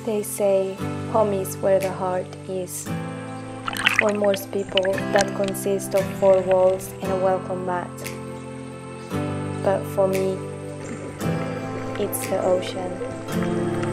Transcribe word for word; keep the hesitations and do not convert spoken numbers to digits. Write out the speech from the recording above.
They say home is where the heart is. For most people, that consists of four walls and a welcome mat. But for me, it's the ocean.